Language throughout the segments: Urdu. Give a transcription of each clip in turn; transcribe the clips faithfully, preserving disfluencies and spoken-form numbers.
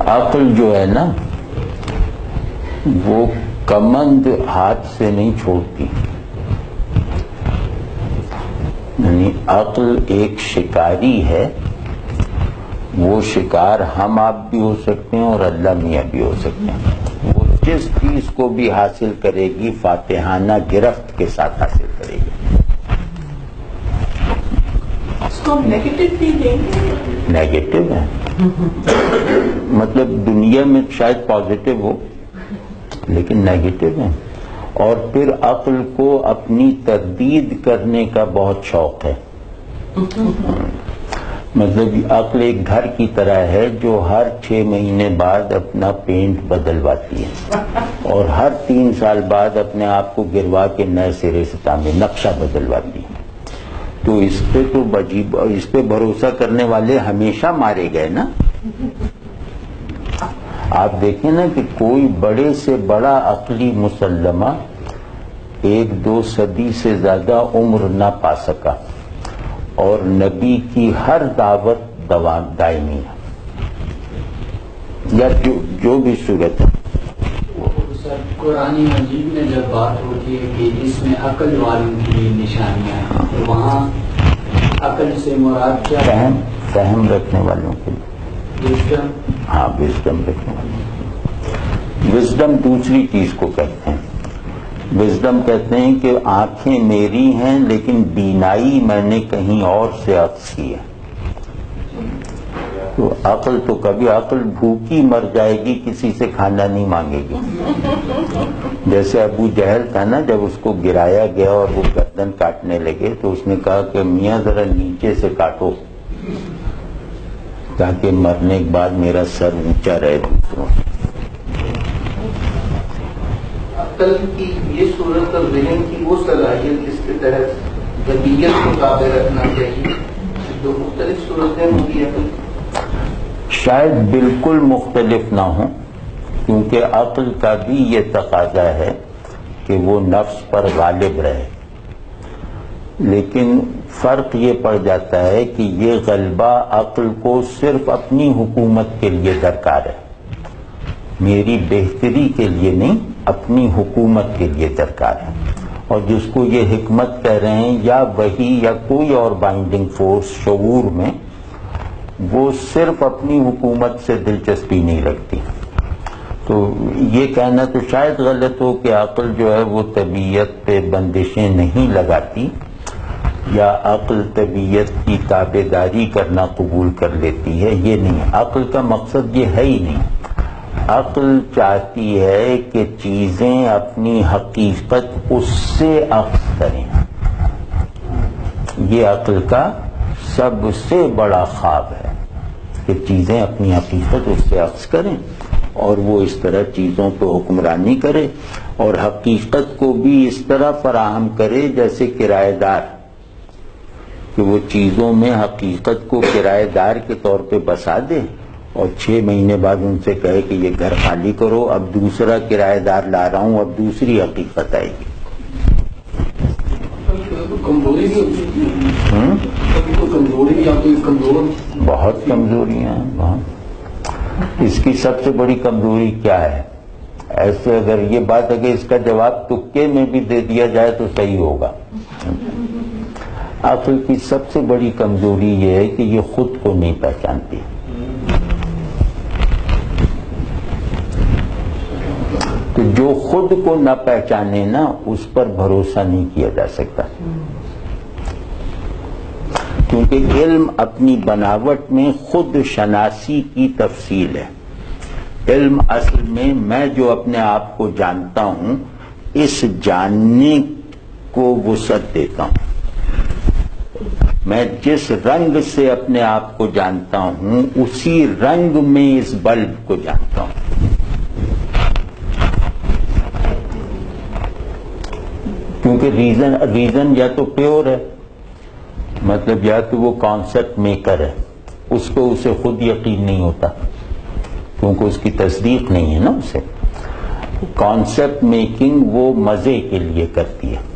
عقل جو ہے نا وہ کمند ہاتھ سے نہیں چھوڑتی، یعنی عقل ایک شکاری ہے، وہ شکار ہم آپ بھی ہو سکتے ہیں اور اللہ میاں بھی ہو سکتے ہیں، وہ جس چیز کو بھی حاصل کرے گی فاتحانہ گرفت کے ساتھ حاصل کرے گی۔ اس کو نیگیٹو بھی دیں گے، نیگیٹو ہے مطلب دنیا میں شاید پازیٹو ہو لیکن نیگیٹو ہے۔ اور پھر عقل کو اپنی تردید کرنے کا بہت شوق ہے، مطلب عقل ایک گھر کی طرح ہے جو ہر چھ مہینے بعد اپنا پینٹ بدلواتی ہے اور ہر تین سال بعد اپنے آپ کو گروا کے نئے سرے سے تعمیر نقشہ بدلواتی ہے۔ تو اس پہ تو عجیب، اس پہ بھروسہ کرنے والے ہمیشہ مارے گئے نا۔ آپ دیکھیں نا کہ کوئی بڑے سے بڑا عقلی مسلمہ ایک دو صدی سے زیادہ عمر نہ پا سکا، اور نبی کی ہر دعوت دوام دائمی ہے، یا جو, جو بھی صورت ہے۔ قرآن مجید میں جب بات ہوتی ہے کہ اس میں عقل والوں کی نشانیاں ہیں، تو وہاں عقل سے مراد کیا ہے؟ فہم فہم رکھنے والوں کے لیے، وزڈم۔ ہاں وزڈم رکھنے والوں۔ وزڈم دوسری چیز کو کہتے ہیں، وزڈم کہتے ہیں کہ آنکھیں میری ہیں لیکن بینائی میں نے کہیں اور سے عکس کی ہے۔ تو عقل تو کبھی عقل بھوکی مر جائے گی، کسی سے کھانا نہیں مانگے گی۔ جیسے ابو جہل تھا نا، جب اس کو گرایا گیا اور وہ گردن کاٹنے لگے تو اس نے کہا کہ میاں ذرا نیچے سے کاٹو تاکہ مرنے کے بعد میرا سر اونچا رہے دوسروں۔ عقل کی یہ صورت اور ذہن کی وہ صلاحیت جس کے تحت طبیعت کو تابع رکھنا چاہیے، دو مختلف صورتیں ہوں گی عقل، شاید بالکل مختلف نہ ہوں، کیونکہ عقل کا بھی یہ تقاضا ہے کہ وہ نفس پر غالب رہے، لیکن فرق یہ پڑ جاتا ہے کہ یہ غلبہ عقل کو صرف اپنی حکومت کے لیے درکار ہے، میری بہتری کے لیے نہیں، اپنی حکومت کے لیے درکار ہے۔ اور جس کو یہ حکمت کہہ رہے ہیں یا وہی یا کوئی اور بائنڈنگ فورس شعور میں، وہ صرف اپنی حکومت سے دلچسپی نہیں رکھتی۔ تو یہ کہنا تو شاید غلط ہو کہ عقل جو ہے وہ طبیعت پہ بندشیں نہیں لگاتی، یا عقل طبیعت کی تابع داری کرنا قبول کر لیتی ہے، یہ نہیں، عقل کا مقصد یہ ہے ہی نہیں۔ عقل چاہتی ہے کہ چیزیں اپنی حقیقت اس سے عکس کریں، یہ عقل کا سب سے بڑا خواب ہے کہ چیزیں اپنی حقیقت اس سے عکس کریں، اور وہ اس طرح چیزوں پہ حکمرانی کرے، اور حقیقت کو بھی اس طرح فراہم کرے جیسے کرایہ دار، کہ وہ چیزوں میں حقیقت کو کرایہ دار کے طور پہ بسا دے، اور چھ مہینے بعد ان سے کہے کہ یہ گھر خالی کرو، اب دوسرا کرایہ دار لا رہا ہوں، اب دوسری حقیقت آئے گی۔ کمزوری بھی کمزوری یا کوئی کمزور بہت کمزوریاں ہیں، بہت۔ اس کی سب سے بڑی کمزوری کیا ہے؟ ایسے اگر یہ بات ہے کہ اس کا جواب تکے میں بھی دے دیا جائے تو صحیح ہوگا۔ عقل کی سب سے بڑی کمزوری یہ ہے کہ یہ خود کو نہیں پہچانتی۔ تو جو خود کو نہ پہچانے نا، اس پر بھروسہ نہیں کیا جا سکتا، کیونکہ علم اپنی بناوٹ میں خود شناسی کی تفصیل ہے۔ علم اصل میں میں جو اپنے آپ کو جانتا ہوں، اس جاننے کو وسعت دیتا ہوں۔ میں جس رنگ سے اپنے آپ کو جانتا ہوں، اسی رنگ میں اس بلب کو جانتا ہوں۔ کیونکہ ریزن ریزن یا تو پیور ہے، مطلب یا تو وہ کانسیپٹ میکر ہے، اس کو اسے خود یقین نہیں ہوتا کیونکہ اس کی تصدیق نہیں ہے نا اسے۔ کانسیپٹ میکنگ وہ مزے کے لیے کرتی ہے،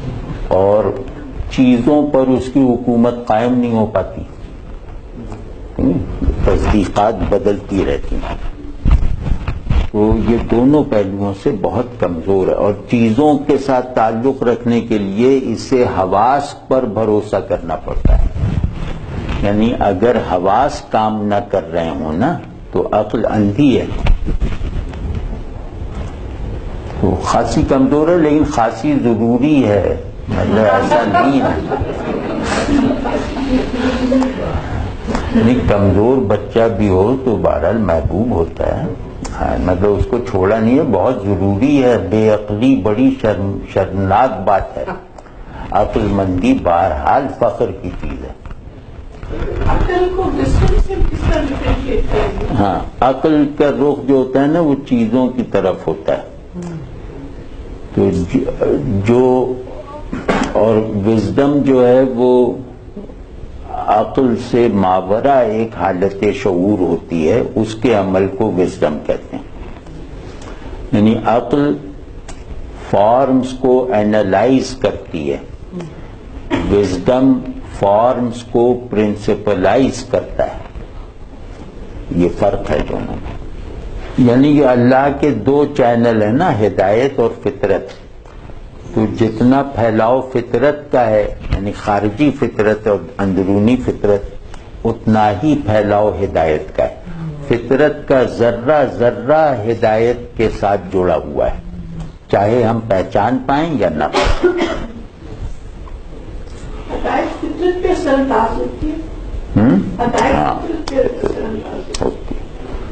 اور چیزوں پر اس کی حکومت قائم نہیں ہو پاتی۔ تصدیقات بدلتی رہتی ہیں. تو یہ دونوں پہلوؤں سے بہت کمزور ہے، اور چیزوں کے ساتھ تعلق رکھنے کے لیے اسے حواس پر بھروسہ کرنا پڑتا ہے. یعنی اگر حواس کام نہ کر رہے ہوں نا تو عقل اندھی ہے. تو خاصی کمزور ہے، لیکن خاصی ضروری ہے، مطلب ایسا نہیں ہے. نہیں، کمزور بچہ بھی ہو تو بہرحال محبوب ہوتا ہے، مطلب اس کو چھوڑا نہیں ہے، بہت ضروری ہے. بے عقلی بڑی شرم شرمناک بات ہے، عقل مندی بہرحال فخر کی چیز ہے. ہاں، عقل کا رخ جو ہوتا ہے نا وہ چیزوں کی طرف ہوتا ہے. تو جو اور وزڈم جو ہے وہ عقل سے ماورا ایک حالت شعور ہوتی ہے، اس کے عمل کو وزڈم کہتے ہیں. یعنی عقل فارمز کو اینالائز کرتی ہے، وزڈم فارمز کو پرنسپلائز کرتا ہے. یہ فرق ہے دونوں میں. یعنی کہ اللہ کے دو چینل ہیں نا، ہدایت اور فطرت. تو جتنا پھیلاؤ فطرت کا ہے، یعنی خارجی فطرت اور اندرونی فطرت، اتنا ہی پھیلاؤ ہدایت کا ہے. فطرت کا ذرہ ذرہ ہدایت کے ساتھ جڑا ہوا ہے، چاہے ہم پہچان پائیں یا نہ پائیں. ہدایت فطرت پہ اثر انداز ہوتی ہے. ہدایت فطرت پہ اثر انداز ہوتی ہے.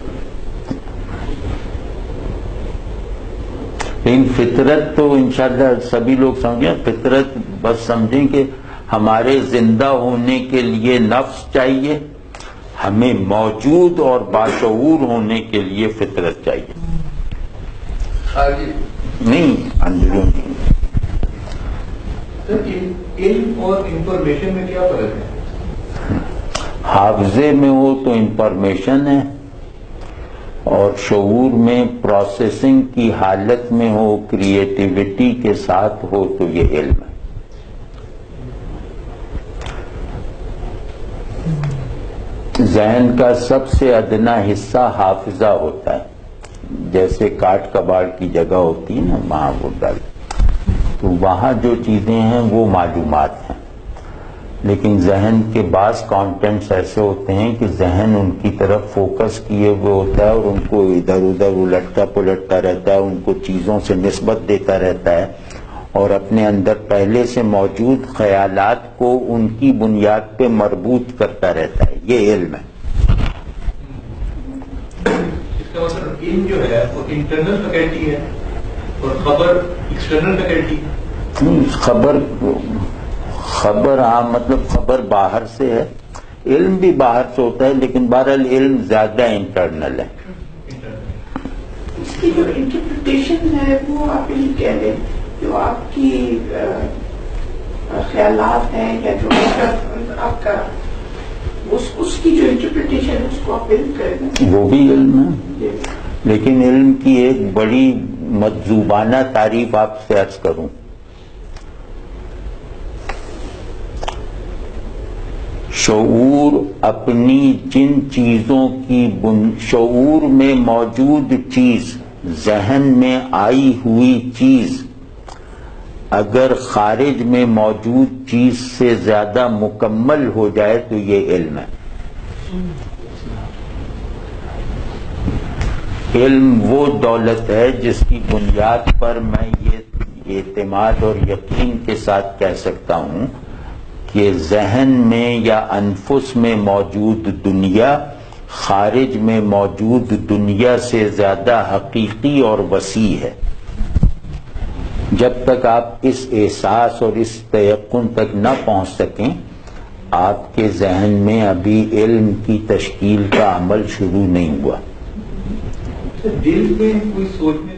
لیکن فطرت تو انشاءاللہ سبھی لوگ سمجھیں. فطرت بس سمجھیں کہ ہمارے زندہ ہونے کے لیے نفس چاہیے، ہمیں موجود اور باشعور ہونے کے لیے فطرت چاہیے. نہیں، اندرونی. علم اور انفارمیشن میں کیا فرق ہے؟ حافظے میں ہو تو انفارمیشن ہے، اور شعور میں پروسیسنگ کی حالت میں ہو، کریٹیوٹی کے ساتھ ہو تو یہ علم ہے. ذہن کا سب سے ادنا حصہ حافظہ ہوتا ہے. جیسے کاٹ کباڑ کی جگہ ہوتی ہے نا، وہاں وہ ڈال، تو وہاں جو چیزیں ہیں وہ معلومات ہیں. لیکن ذہن کے بعض کانٹینٹس ایسے ہوتے ہیں کہ ذہن ان کی طرف فوکس کیے ہوئے ہوتا ہے، اور ان کو ادھر ادھر الٹتا پلٹتا رہتا ہے، ان کو چیزوں سے نسبت دیتا رہتا ہے، اور اپنے اندر پہلے سے موجود خیالات کو ان کی بنیاد پہ مربوط کرتا رہتا ہے. یہ علم ہے. اس کا مطلب علم جو ہے وہ انٹرنل فیکلٹی ہے اور خبر ایکسٹرنل فیکلٹی ہے. خبر خبر ہاں، مطلب خبر باہر سے ہے، علم بھی باہر سے ہوتا ہے، لیکن بہرحال علم زیادہ انٹرنل ہے. اس کی جو انٹرپریٹیشن ہے وہ آپ یہ کہہ دیں، جو آپ کی خیالات ہیں یا جو آپ کا اس کی جو انٹرپریٹیشن ہے اس کو آپ علم کریں، وہ بھی علم ہے. لیکن علم کی ایک بڑی مجذوبانہ تعریف آپ سے عرض کروں. شعور اپنی جن چیزوں کی بن شعور میں موجود چیز، ذہن میں آئی ہوئی چیز اگر خارج میں موجود چیز سے زیادہ مکمل ہو جائے تو یہ علم ہے. علم وہ دولت ہے جس کی بنیاد پر میں یہ اعتماد اور یقین کے ساتھ کہہ سکتا ہوں کہ ذہن میں یا انفس میں موجود دنیا خارج میں موجود دنیا سے زیادہ حقیقی اور وسیع ہے. جب تک آپ اس احساس اور اس تیقن تک نہ پہنچ سکیں، آپ کے ذہن میں ابھی علم کی تشکیل کا عمل شروع نہیں ہوا. دل میں کوئی سوچنے